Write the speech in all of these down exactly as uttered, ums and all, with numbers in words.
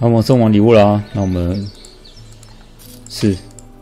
那我们送完礼物了啊，那我们是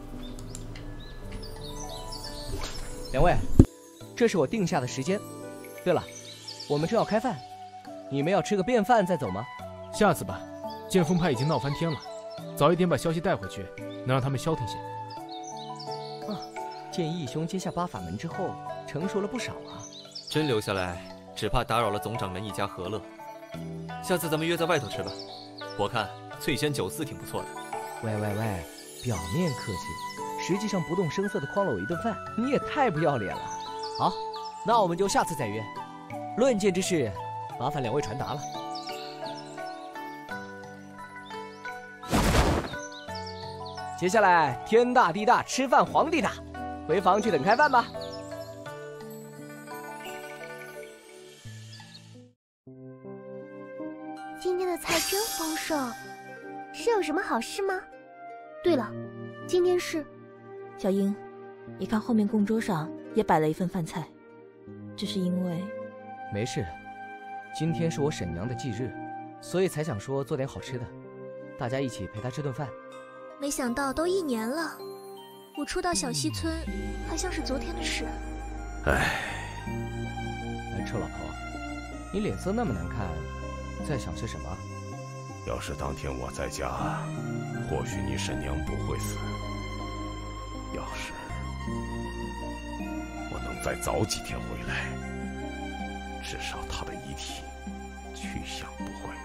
两位，这是我定下的时间。对了，我们正要开饭，你们要吃个便饭再走吗？ 下次吧，剑锋派已经闹翻天了，早一点把消息带回去，能让他们消停些。 啊，见义兄接下八法门之后，成熟了不少啊。 真留下来，只怕打扰了总掌门一家和乐。下次咱们约在外头吃吧。我看翠仙酒肆挺不错的。 喂喂喂，表面客气，实际上不动声色地诓了我一顿饭，你也太不要脸了。好，那我们就下次再约。论剑之事，麻烦两位传达了。接下来天大地大，吃饭皇帝大，回房去等开饭吧。 今天的菜真丰盛，是有什么好事吗？对了，今天是…… 小英，你看后面供桌上也摆了一份饭菜，只是因为…… 没事，今天是我婶娘的忌日，所以才想说做点好吃的，大家一起陪她吃顿饭。 没想到都一年了，我初到小溪村还像是昨天的事。 唉，哎，臭老头，你脸色那么难看，在想些什么？ 要是当天我在家，或许你婶娘不会死。要是我能再早几天回来，至少她的遗体去向不会。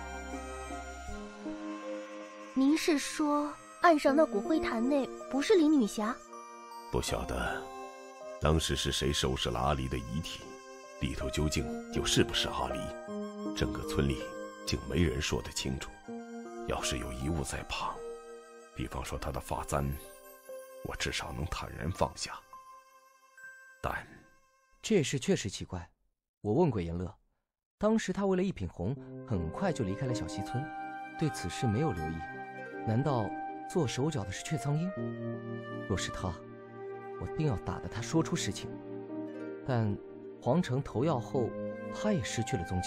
您是说岸上那骨灰坛内不是林女侠？ 不晓得当时是谁收拾了阿离的遗体，里头究竟又是不是阿离，整个村里竟没人说得清楚。要是有遗物在旁，比方说他的发簪，我至少能坦然放下。但这事确实奇怪，我问过严乐，当时他为了一品红，很快就离开了小溪村，对此事没有留意。难道做手脚的是雀苍鹰？若是他，我定要打得他说出实情。但皇城投药后，他也失去了踪迹。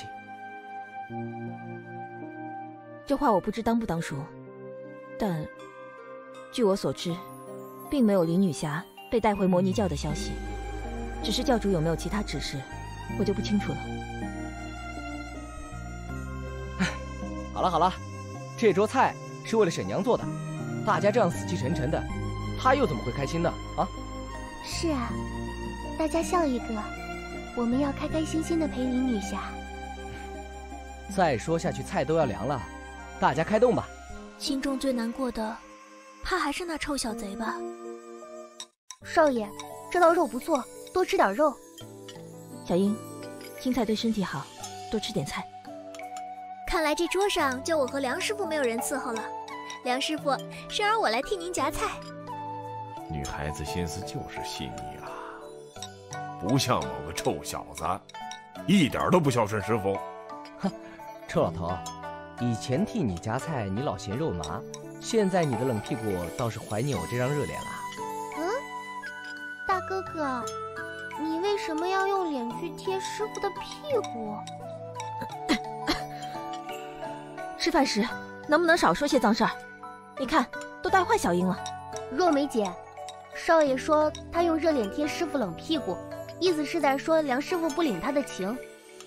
这话我不知当不当说，但据我所知，并没有林女侠被带回摩尼教的消息，只是教主有没有其他指示，我就不清楚了。 唉，好了好了，这桌菜是为了婶娘做的，大家这样死气沉沉的，她又怎么会开心呢？啊？ 是啊，大家笑一个，我们要开开心心的陪林女侠。 再说下去菜都要凉了，大家开动吧。 心中最难过的，怕还是那臭小贼吧。 少爷，这道肉不错，多吃点肉。 小英，青菜对身体好，多吃点菜。 看来这桌上就我和梁师傅没有人伺候了。梁师傅，生儿我来替您夹菜。 女孩子心思就是细腻啊，不像某个臭小子，一点都不孝顺师傅。 哼，臭老头，以前替你夹菜你老嫌肉麻，现在你的冷屁股倒是怀念我这张热脸了。 嗯，大哥哥，你为什么要用脸去贴师傅的屁股？ 吃饭时能不能少说些脏事儿？你看，都带坏小英了。 若梅姐，少爷说他用热脸贴师傅冷屁股，意思是在说梁师傅不领他的情。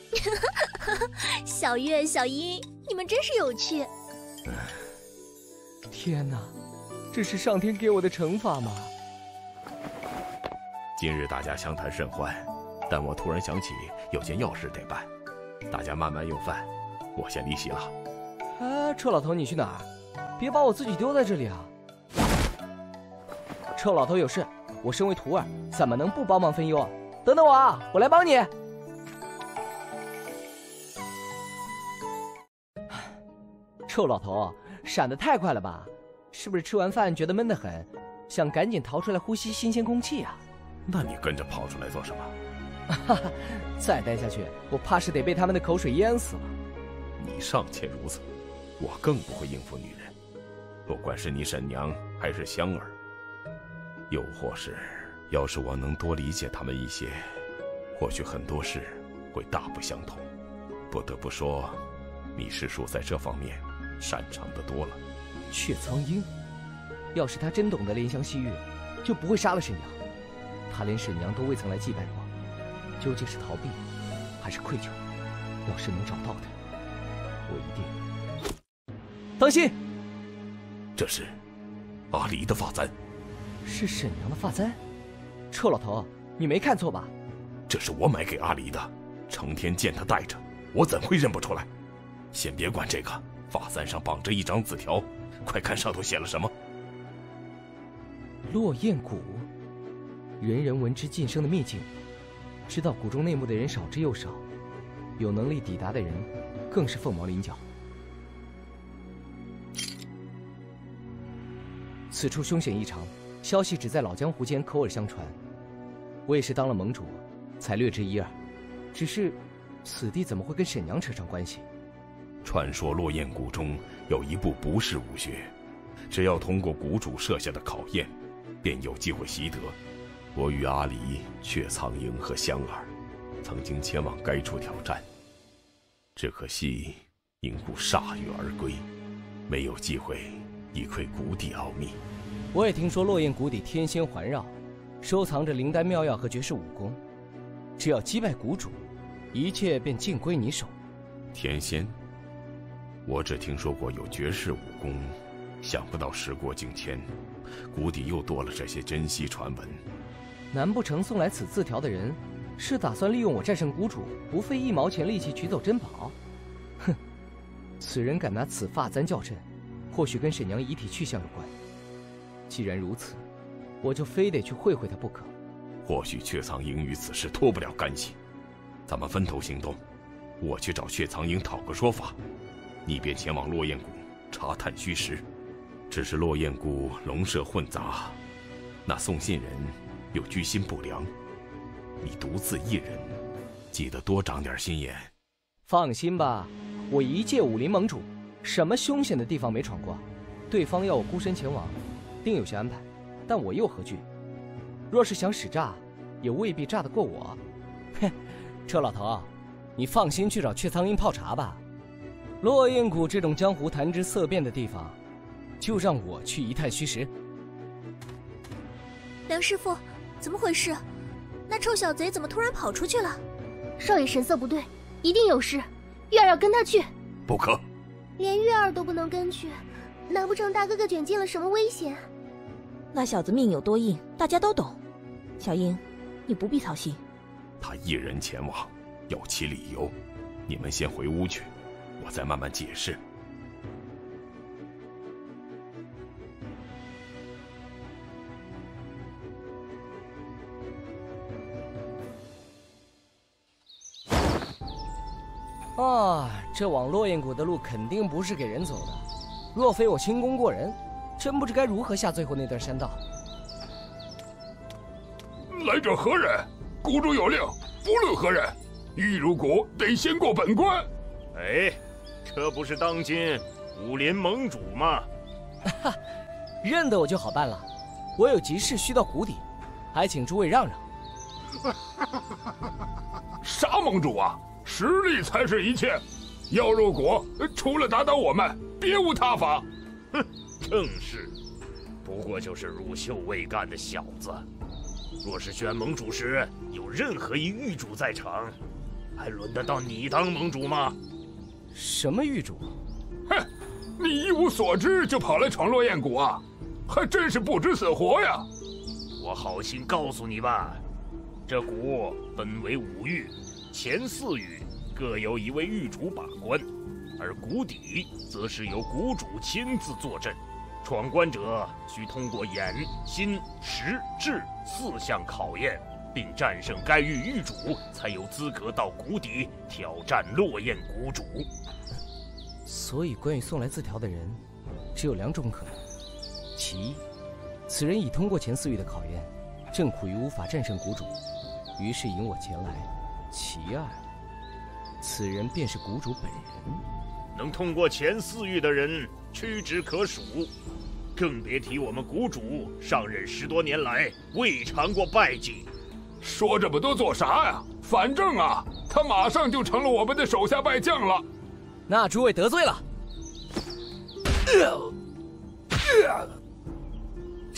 小月、小英，你们真是有趣。 天哪，这是上天给我的惩罚吗？ 今日大家相谈甚欢，但我突然想起有件要事得办，大家慢慢用饭，我先离席了。 啊，臭老头，你去哪儿？别把我自己丢在这里啊！臭老头有事，我身为徒儿，怎么能不帮忙分忧？等等我啊，我来帮你。臭老头，闪得太快了吧？是不是吃完饭觉得闷得很，想赶紧逃出来呼吸新鲜空气啊？ 那你跟着跑出来做什么？ 哈哈，再待下去，我怕是得被他们的口水淹死了。 你尚且如此，我更不会应付女人，不管是你婶娘还是香儿。又或是，要是我能多理解他们一些，或许很多事会大不相同。不得不说，你师叔在这方面擅长的多了。 雀苍鹰，要是他真懂得怜香惜玉，就不会杀了沈阳。他连沈阳都未曾来祭拜过，究竟是逃避，还是愧疚？要是能找到他，我一定……当心！ 这是阿离的发簪， 是沈阳的发簪。臭老头，你没看错吧？ 这是我买给阿离的，成天见他戴着，我怎会认不出来？先别管这个，发簪上绑着一张字条，快看上头写了什么。 落雁谷，人人闻之晋升的秘境，知道谷中内幕的人少之又少，有能力抵达的人更是凤毛麟角。此处凶险异常，消息只在老江湖间口耳相传。我也是当了盟主，才略知一二。只是，此地怎么会跟沈阳扯上关系？ 传说落雁谷中有一部不是武学，只要通过谷主设下的考验，便有机会习得。我与阿离、雀苍鹰和香儿曾经前往该处挑战，只可惜因故铩羽而归，没有机会一窥谷底奥秘。 我也听说落雁谷底天仙环绕，收藏着灵丹妙药和绝世武功，只要击败谷主，一切便尽归你手。 天仙，我只听说过有绝世武功，想不到时过境迁，谷底又多了这些珍稀传闻。 难不成送来此字条的人，是打算利用我战胜谷主，不费一毛钱力气取走珍宝？哼，此人敢拿此发簪较阵，或许跟沈阳遗体去向有关。既然如此，我就非得去会会他不可。 或许雀苍鹰与此事脱不了干系，咱们分头行动。我去找雀苍鹰讨个说法，你便前往落雁谷查探虚实。只是落雁谷龙蛇混杂，那送信人又居心不良，你独自一人，记得多长点心眼。 放心吧，我一介武林盟主，什么凶险的地方没闯过？对方要我孤身前往，定有些安排，但我又何惧？若是想使诈，也未必诈得过我。哼，车老头，你放心去找雀苍鹰泡茶吧。落雁谷这种江湖谈之色变的地方，就让我去一探虚实。 梁师傅，怎么回事？那臭小贼怎么突然跑出去了？ 少爷神色不对，一定有事。月儿要跟他去。 不可！ 连月儿都不能跟去，难不成大哥哥卷进了什么危险？ 那小子命有多硬，大家都懂。小英，你不必操心。 他一人前往，有其理由。你们先回屋去，我再慢慢解释。 啊，这往落雁谷的路肯定不是给人走的。若非我轻功过人，真不知该如何下最后那段山道。 来者何人？谷主有令，不论何人，欲入谷得先过本关。 哎，这不是当今武林盟主吗？ 哈，认得我就好办了。我有急事需到谷底，还请诸位让让。 啥盟主啊？实力才是一切。要入谷，除了打倒我们，别无他法。 哼，正是。不过就是乳臭未干的小子。若是选盟主时有任何一狱主在场，还轮得到你当盟主吗？ 什么狱主？ 哼，你一无所知就跑来闯落雁谷啊，还真是不知死活呀！ 我好心告诉你吧，这谷分为五狱，前四狱各由一位狱主把关，而谷底则是由谷主亲自坐镇。闯关者需通过眼、心、识、智四项考验，并战胜该狱狱主，才有资格到谷底挑战落雁谷主。 所以，关于送来字条的人，只有两种可能：其一，此人已通过前四狱的考验，正苦于无法战胜谷主，于是引我前来；其二，此人便是谷主本人。 能通过前四狱的人屈指可数，更别提我们谷主上任十多年来未尝过败绩。 说这么多做啥呀？反正啊，他马上就成了我们的手下败将了。 那诸位得罪了。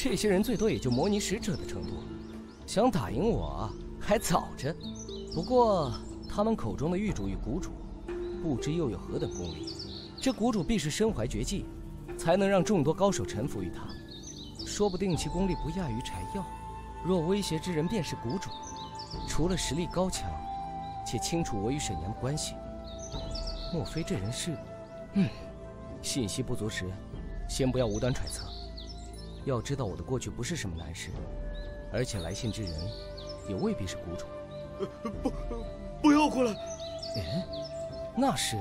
这些人最多也就模拟使者的程度，想打赢我还早着。不过他们口中的玉主与谷主，不知又有何等功力。这谷主必是身怀绝技，才能让众多高手臣服于他。说不定其功力不亚于柴药。若威胁之人便是谷主，除了实力高强，且清楚我与沈阳的关系，莫非这人是……嗯，信息不足时，先不要无端揣测。要知道我的过去不是什么难事，而且来信之人也未必是谷主。 呃、不，不要过来！ 哎，那是……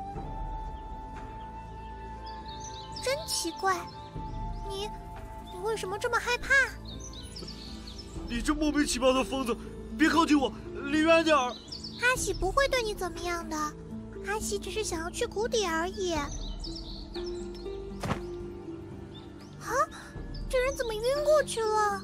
真奇怪，你，你为什么这么害怕？ 你这莫名其妙的疯子，别靠近我，离远点儿！ 阿喜不会对你怎么样的，阿喜只是想要去谷底而已。啊，这人怎么晕过去了？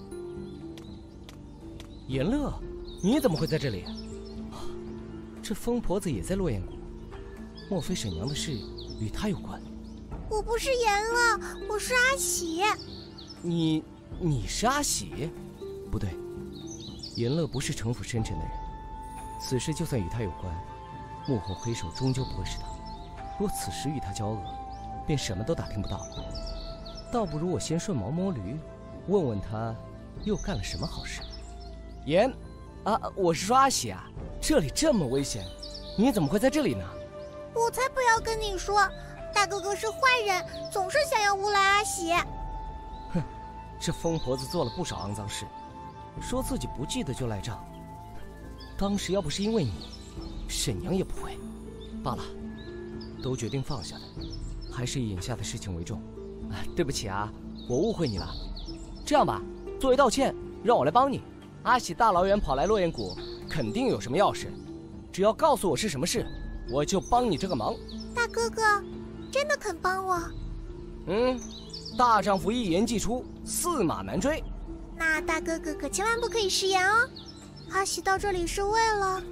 颜乐，你怎么会在这里？这疯婆子也在落雁谷，莫非沈阳的事与他有关？ 我不是颜乐，我是阿喜。 你，你是阿喜？不对，颜乐不是城府深沉的人，此事就算与他有关，幕后黑手终究不会是他。若此时与他交恶，便什么都打听不到了。倒不如我先顺毛摸驴，问问他又干了什么好事。颜，啊，我是说阿喜啊，这里这么危险，你怎么会在这里呢？ 我才不要跟你说，大哥哥是坏人，总是想要诬赖阿喜。 哼，这疯婆子做了不少肮脏事，说自己不记得就赖账。当时要不是因为你，沈阳也不会。罢了，都决定放下了，还是以眼下的事情为重。啊，对不起啊，我误会你了。这样吧，作为道歉，让我来帮你。阿喜大老远跑来落雁谷，肯定有什么要事，只要告诉我是什么事，我就帮你这个忙。 大哥哥，真的肯帮我？ 嗯，大丈夫一言既出，驷马难追。 那大哥哥可千万不可以食言哦。阿喜到这里是为了……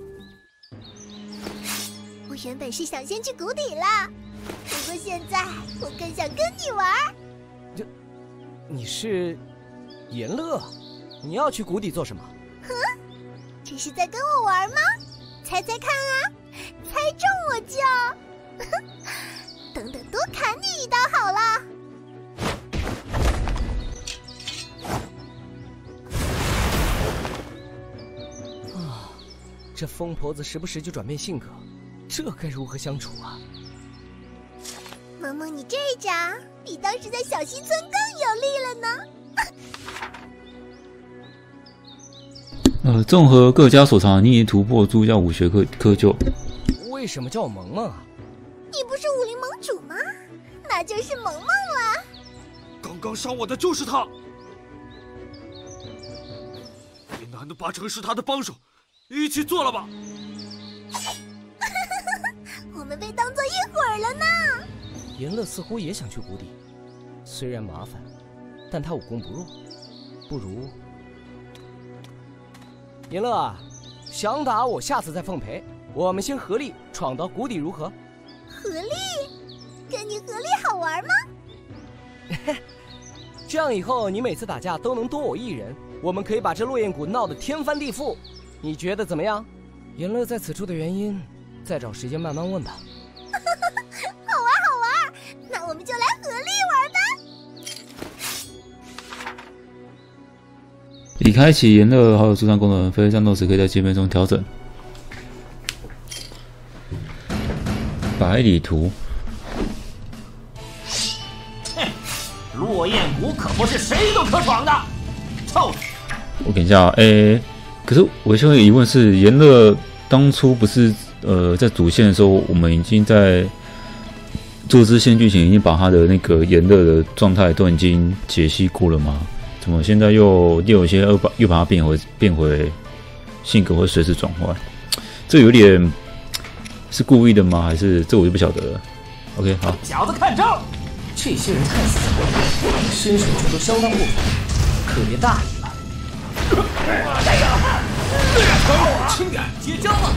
我原本是想先去谷底啦，不过现在我更想跟你玩。 这，你是颜乐？你要去谷底做什么？ 哼，这是在跟我玩吗？猜猜看啊，猜中我就……等等，多砍你一刀好了。 啊，这疯婆子时不时就转变性格，这该如何相处啊？ 萌萌，你这一招比当时在小溪村更有力了呢。 呃，综合各家所长，你已突破诸家武学科窠臼。 为什么叫我萌萌啊？ 你不是武林盟主吗？那就是萌萌了。 刚刚伤我的就是他，这男的八成是他的帮手，一起做了吧。 我们被当做一伙儿了呢。 颜乐似乎也想去谷底，虽然麻烦，但他武功不弱，不如……颜乐啊，想打我下次再奉陪，我们先合力闯到谷底如何？ 合力？跟你合力好玩吗？ 这样以后你每次打架都能多我一人，我们可以把这落雁谷闹得天翻地覆，你觉得怎么样？颜乐在此处的原因，再找时间慢慢问吧。 好玩好玩，那我们就来合力玩吧。 已开启颜乐好友助战功能，非战斗时可以在界面中调整。百里图。 哼，落雁谷可不是谁都可闯的。臭！ 我等一下，哎、欸，可是我现在疑问是，颜乐当初不是呃在主线的时候，我们已经在做支线剧情，已经把他的那个颜乐的状态都已经解析过了吗？怎么现在又又有一些又把又把它变回变回性格会随时转换？这有点是故意的吗？还是这我就不晓得了。OK， 好。 小子看招！ 这些人太死了，身手却都相当不凡，可别大意了。轻点，结交吧。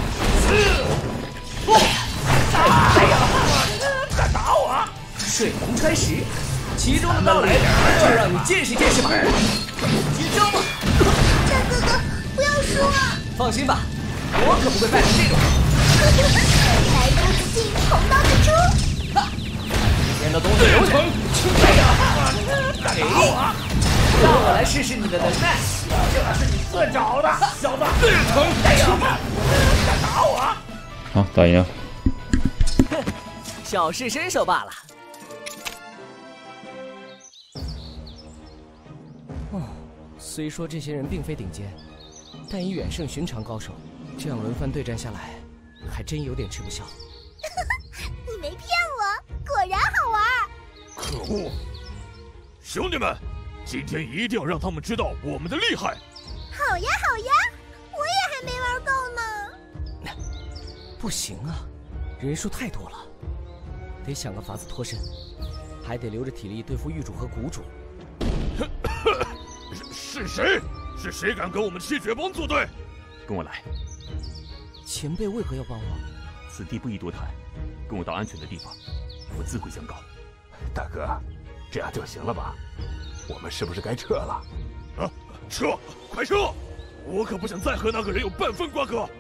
哎呀，敢打我！水平穿石， 其中的到来，就让你见识见识吧。接招吧！ 大哥哥，不要输啊！ 放心吧，我可不会败成这种。 来刀子进，红刀子出。 哈！见到东西留下。哎呀！给我！让我来试试你的能耐。 这是你自找的，小子！哎呀！敢打我！ 好，打赢了。 哼，小试身手罢了。哦，虽说这些人并非顶尖，但已远胜寻常高手。这样轮番对战下来，还真有点吃不消。 你没骗我，果然好玩。 可恶！兄弟们，今天一定要让他们知道我们的厉害。 好呀好呀，我也还没玩够呢。 不行啊，人数太多了，得想个法子脱身，还得留着体力对付狱主和谷主。 是是谁？是谁敢跟我们七绝帮作对？ 跟我来。 前辈为何要帮我？ 此地不宜多谈，跟我到安全的地方，我自会相告。 大哥，这样就行了吧？我们是不是该撤了？ 啊，撤！快撤！我可不想再和那个人有半分瓜葛。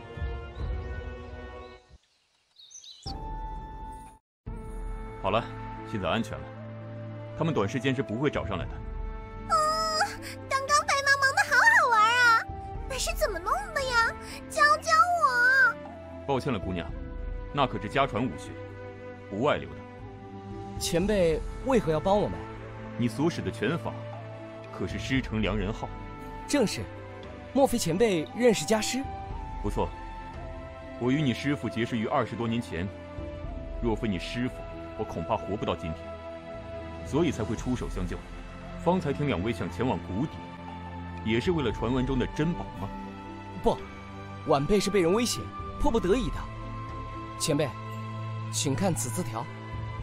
好了，现在安全了，他们短时间是不会找上来的。 啊，刚刚白茫茫的好好玩啊！那是怎么弄的呀？教教我。 抱歉了，姑娘，那可是家传武学，不外流的。 前辈为何要帮我们？ 你所使的拳法，可是师承良人号。 正是，莫非前辈认识家师？ 不错，我与你师父结识于二十多年前，若非你师父，我恐怕活不到今天，所以才会出手相救。方才听两位想前往谷底，也是为了传闻中的珍宝吗？ 不，晚辈是被人威胁，迫不得已的。前辈，请看此字条。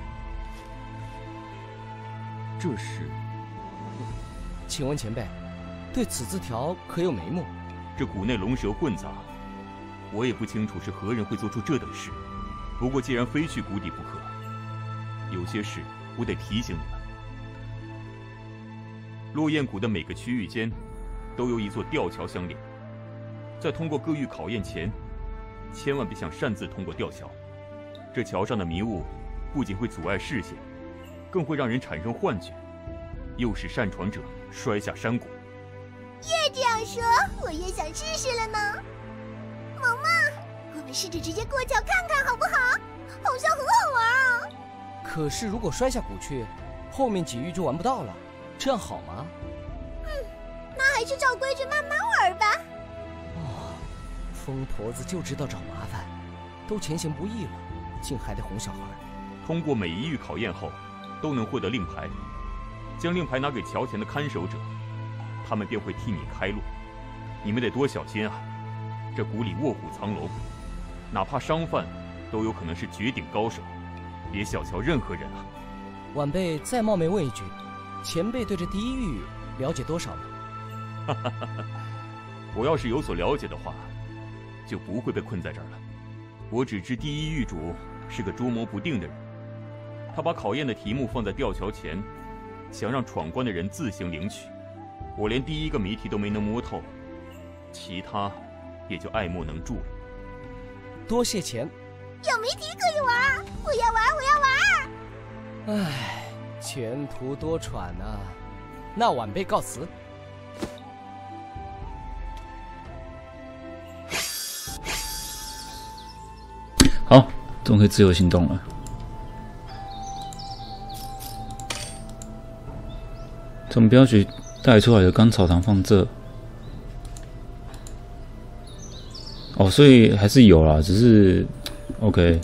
这是？ 请问前辈，对此字条可有眉目？ 这谷内龙蛇混杂，我也不清楚是何人会做出这等事。不过既然非去谷底不可，有些事我得提醒你们。落雁谷的每个区域间都有一座吊桥相连，在通过各域考验前，千万别想擅自通过吊桥。这桥上的迷雾不仅会阻碍视线，更会让人产生幻觉，诱使擅闯者摔下山谷。 越这样说，我越想试试了呢。萌萌，我们试着直接过桥看看好不好？好像很好玩啊。 可是如果摔下谷去，后面几域就玩不到了，这样好吗？ 嗯，那还是照规矩慢慢玩吧。 哦，疯婆子就知道找麻烦，都前嫌不义了，竟还得哄小孩。 通过每一域考验后，都能获得令牌，将令牌拿给桥前的看守者，他们便会替你开路。你们得多小心啊！这谷里卧虎藏龙，哪怕商贩都有可能是绝顶高手，别小瞧任何人啊！ 晚辈再冒昧问一句，前辈对这第一域了解多少呢？ 哈哈哈哈！我要是有所了解的话，就不会被困在这儿了。我只知第一域主是个捉摸不定的人，他把考验的题目放在吊桥前，想让闯关的人自行领取。我连第一个谜题都没能摸透，其他也就爱莫能助了。 多谢钱。 有谜题可以玩，我要玩，我要玩。唉，前途多舛啊！那晚辈告辞。 好，终于可以自由行动了。从标局带出来的干草糖放这。哦，所以还是有啦，只是 OK。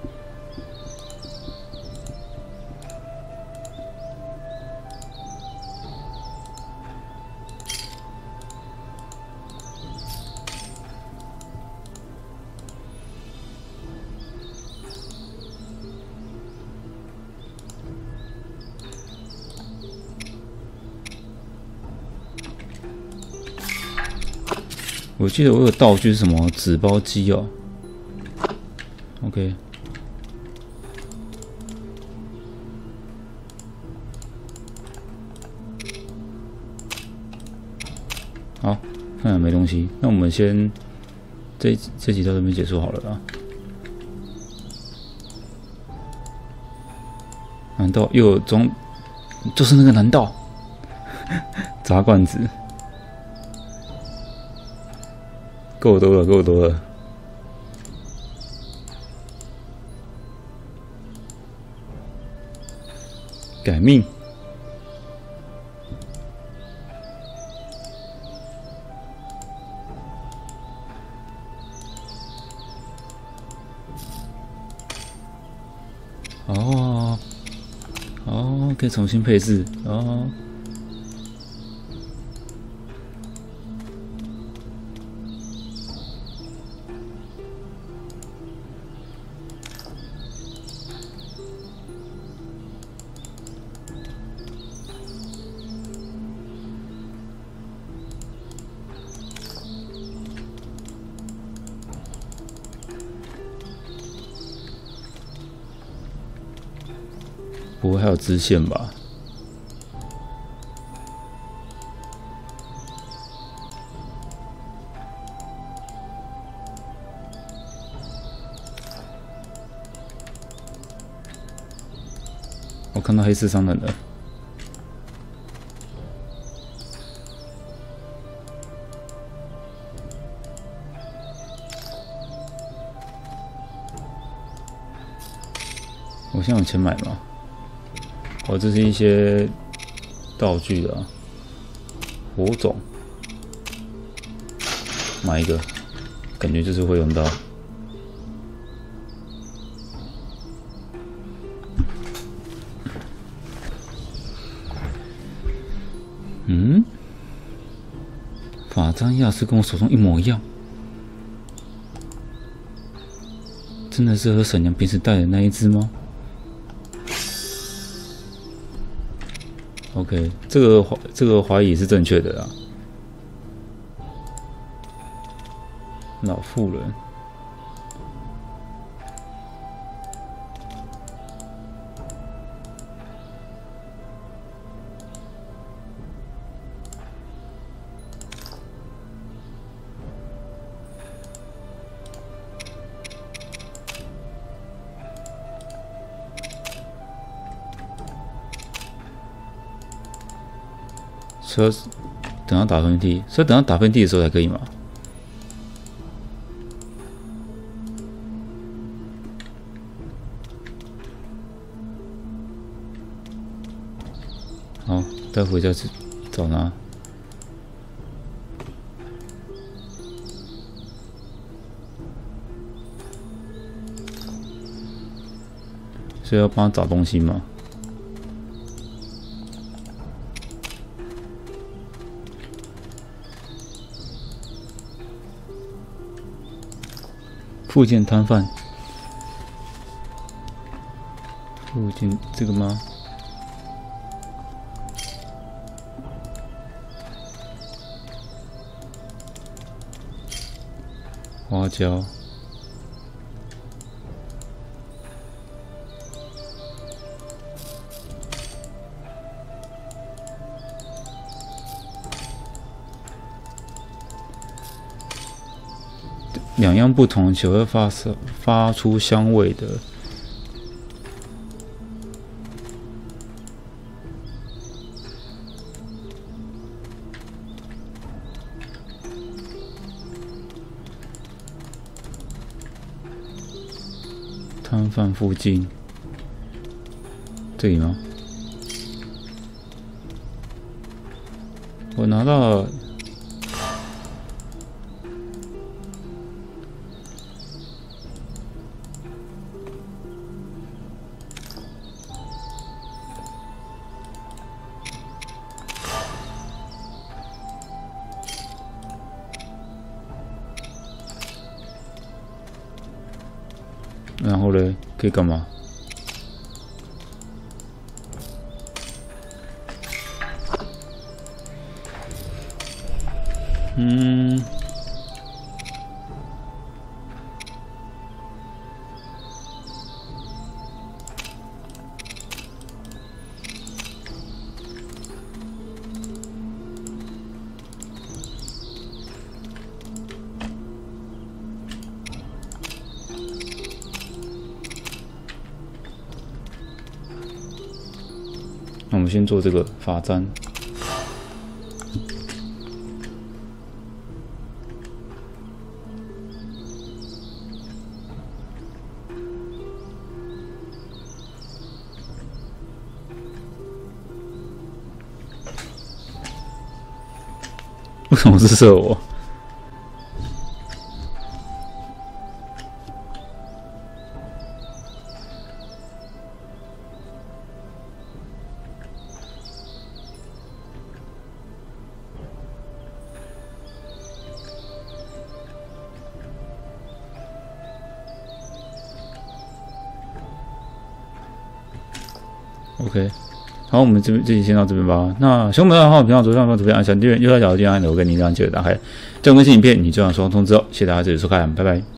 我记得我有道具是什么纸包机哦 ，OK。 好，看来没东西，那我们先这这集到这边结束好了啊。难道又有装？就是那个难道？砸罐子，够多了，够多了。改命。哦，哦，可以重新配置哦。不会还有支线吧？我看到黑色商人了。我现在有钱买吗？哦，这是一些道具的、啊、火种，买一个，感觉就是会用到。嗯，法章亚斯跟我手中一模一样，真的是和沈娘平时带的那一只吗？OK， 这个怀这个怀疑是正确的啦。老妇人，所以等到打喷嚏，所以等到打喷嚏的时候才可以吗？好，待会再去找拿。所以要帮他找东西吗？附件摊贩，附件这个吗？花椒，两样不同且会发射发出香味的。摊贩附近，这里吗？我拿到了。然后嘞，可以干嘛？嗯， 那我们先做这个法簪。为什么是射我？ OK， 好，我们这边这集先到这边吧。那喜欢我们的话，频道左上方图片按下订阅，右下角的键按钮跟铃铛记得打开。这种更新影片你就想收到通知哦。谢谢大家这次收看，拜拜。